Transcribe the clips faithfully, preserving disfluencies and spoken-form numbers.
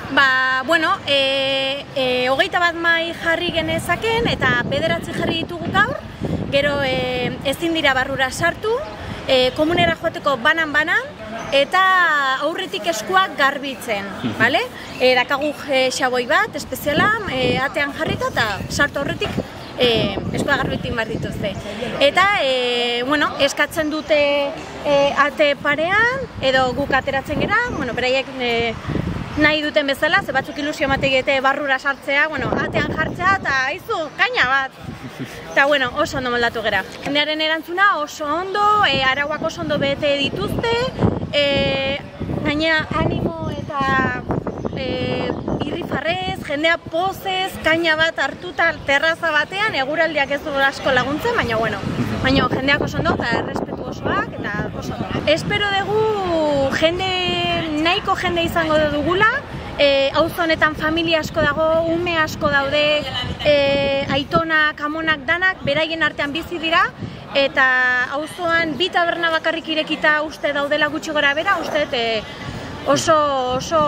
Ba, bueno, e, e, hogeita bat mai jarri genezaken eta bederatzi jarri ditugu gaur, gero e, ezin dira barrura sartu, e, komunera joateko banan-banan, eta aurretik eskuak garbitzen, bale? E, dakagu e, xaboi bat, espeziala, e, atean jarrita eta sartu aurretik e, eskua garbitin behar dituzte. Eta, e, bueno, eskatzen dute e, ate parean, edo guk ateratzen gera, bueno, beraiek e, nahi duten bezala, ze batzuk ilusio emategete barrura sartzea, bueno, atean jartzea eta aizu, kaina bat. Eta, bueno, oso ondo moldatu gera. Jendearen erantzuna oso ondo, e, arauak oso ondo bete dituzte, e, gaina animo eta e, irrifarrez, jendea pozez, kaina bat hartuta terraza batean, eguraldiak ez du asko laguntzen, baina, bueno, baina jendeak oso ondo eta errespetu osoak eta oso ondo. Espero dugu jende, nahiko jende izango dugula, e, auzo honetan familia asko dago, ume asko daude, e, aitonak, amonak danak, beraien artean bizi dira, eta auzoan bi taberna bakarrik irekita uste daudela gutxi gora bera, uste e, oso, oso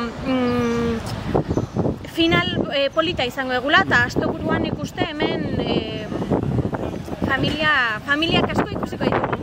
mm, final e, polita izango egula, eta asteburuan ikuste hemen e, familia, familiak asko ikusiko ditu.